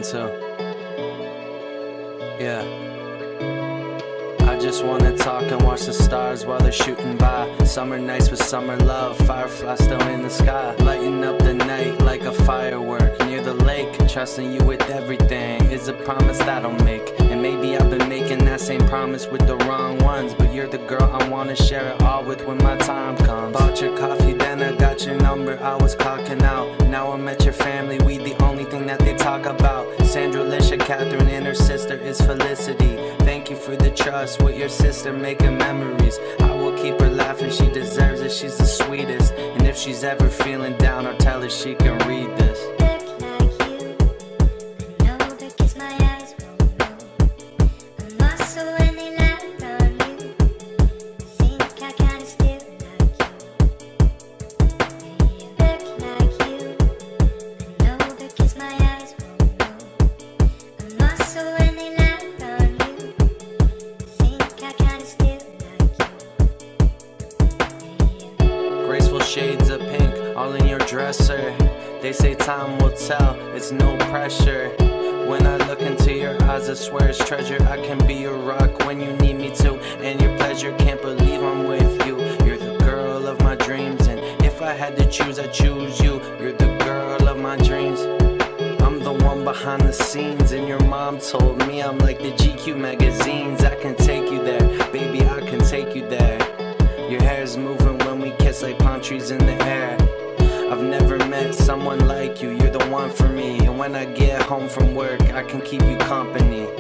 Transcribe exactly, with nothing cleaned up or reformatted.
too. Yeah. I just wanna talk and watch the stars while they're shooting by. Summer nights with summer love, fireflies still in the sky, lighting up the night like a firework near the lake. Trusting you with everything is a promise that I'll make. And maybe I've been making that same promise with the wrong ones, but you're the girl I wanna share it all with when my time comes. Bought your coffee, then I got your number, I was clocking out. Now I'm at your family, we the only thing that they talk about. Sandra, Alicia, Catherine, and her sister is Felicity. Thank you for the trust with your sister making memories. I will keep her laughing, she deserves it, she's the sweetest. And if she's ever feeling down, I'll tell her she can read this. Graceful shades of pink, all in your dresser. They say time will tell, it's no pressure. When I look into your eyes, I swear it's treasure. I can be your rock when you need me to, and your pleasure, can't believe I'm with you. You're the girl of my dreams, and if I had to choose, I'd choose you. You're the girl of my dreams. I'm the one behind the scenes, and your mom told me I'm like the G Q magazines. I can take you there, baby, I can take you there. Your hair's moving when we kiss like palm trees in the air. I've never met someone like you, you're the one for me. And when I get home from work, I can keep you company.